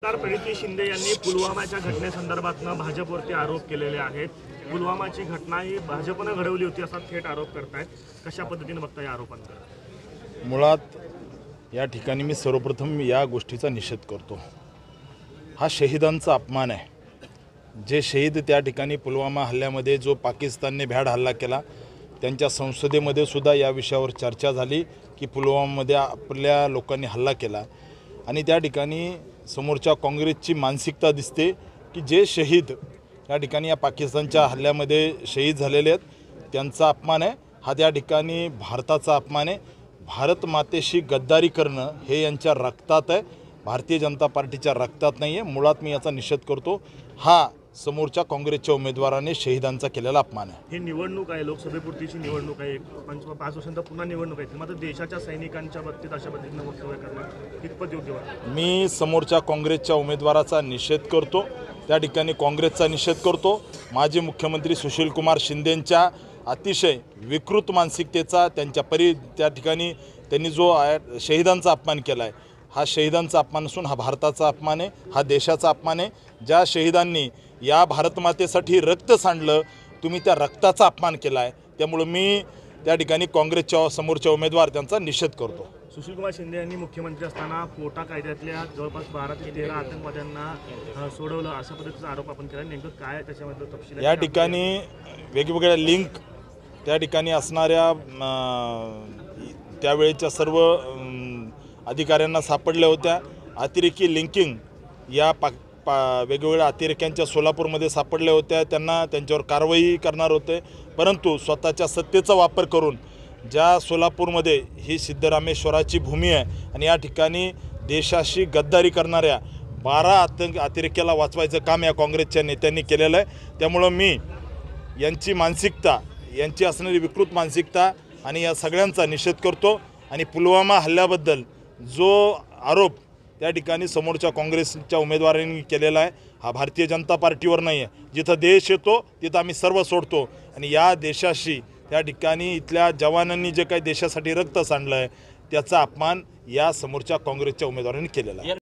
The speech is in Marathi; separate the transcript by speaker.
Speaker 1: आमदार प्रणिती शिंदे यांनी पुलवामाच्या घटनेसंदर्भातनं भाजपवरती आरोप केलेले आहेत। पुलवामाची घटना ही भाजपने घडवली होती असा थेट आरोप करतायत। कशा पद्धतीने बघता या आरोपांवर?
Speaker 2: मुळात या ठिकाणी मी सर्वप्रथम या गोष्टीचा निषेध करतो। हा शहीदांचा अपमान आहे। जे शहीद त्या ठिकाणी पुलवामा हल्ल्यामध्ये जो पाकिस्तानने भ्याड हल्ला केला, त्यांच्या संसदेमध्ये सुद्धा या विषयावर चर्चा झाली की पुलवामामध्ये आपल्या लोकांनी हल्ला केला आणि त्या ठिकाणी समोरच्या काँग्रेसची मानसिकता दिसते की जे शहीद या ठिकाणी या पाकिस्तानच्या हल्ल्यामध्ये शहीद झालेले आहेत त्यांचा अपमान आहे। हा त्या ठिकाणी भारताचा अपमान आहे। भारत मातेशी गद्दारी करणं हे यांच्या रक्तात आहे, भारतीय जनता पार्टीच्या रक्तात नाही आहे। मुळात मी याचा निषेध करतो। हा समोरच्या काँग्रेसच्या उमेदवाराने शहीदांचा केलेला अपमान आहे।
Speaker 1: ही निवडणूक आहे, लोकसभेपुरतीची निवडणूक आहे, 5 वर्षांत पुन्हा निवडणूक आहे, मात्र देशाच्या सैनिकांच्या बाबतीत अशा पद्धतीने वक्तव्य करणं कितपत योग्य वाटतं?
Speaker 2: मी समोरच्या काँग्रेसच्या उमेदवाराचा निषेध करतो, त्या ठिकाणी काँग्रेसचा निषेध करतो। माजी मुख्यमंत्री सुशीलकुमार शिंदेंच्या अतिशय विकृत मानसिकतेचा त्या ठिकाणी त्यांनी जो शहीदांचा अपमान केला आहे, हा शहीदांचा अपमान नसून हा भारताचा अपमान आहे, हा देशाचा अपमान आहे। ज्या शहीदांनी या भारतमातेसाठी रक्त सांडलं, तुम्ही त्या रक्ताचा अपमान केला आहे। त्यामुळे मी त्या ठिकाणी काँग्रेसच्या समोरच्या उमेदवार त्यांचा निषेध करतो।
Speaker 1: सुशीलकुमार शिंदे यांनी मुख्यमंत्री असताना पोटा कायद्यातल्या जवळपास 12 ते 13 आतंकवाद्यांना सोडवलं अशा पद्धतीचा आरोप आपण केला। नेमकं काय त्याच्यामध्ये तपशील?
Speaker 2: या ठिकाणी वेगवेगळ्या लिंक त्या ठिकाणी असणाऱ्या त्यावेळेच्या सर्व अधिकाऱ्यांना सापडल्या होत्या। अतिरेकी लिंकिंग या वेगवेगळ्या अतिरेक्यांच्या सोलापूरमध्ये सापडल्या होत्या। त्यांच्यावर कारवाई करणार होते, परंतु स्वतःच्या सत्तेचा वापर करून ज्या सोलापूरमध्ये ही सिद्धरामेश्वराची भूमी आहे आणि या ठिकाणी देशाशी गद्दारी करणाऱ्या 12 अतिरेक्याला वाचवायचं काम या काँग्रेसच्या नेत्यांनी केलेलं आहे। त्यामुळं मी यांची मानसिकता, यांची असणारी विकृत मानसिकता आणि या सगळ्यांचा निषेध करतो। आणि पुलवामा हल्ल्याबद्दल जो आरोप त्या ठिकाणी समोरच्या काँग्रेसच्या उमेदवारांनी केलेला आहे, हा भारतीय जनता पार्टीवर नाही आहे। जिथं देश येतो तिथं आम्ही सर्व सोडतो आणि या देशाशी त्या ठिकाणी इथल्या जवानांनी जे काही देशासाठी रक्त सांडलं आहे त्याचा अपमान या समोरच्या काँग्रेसच्या उमेदवारांनी केलेला आहे।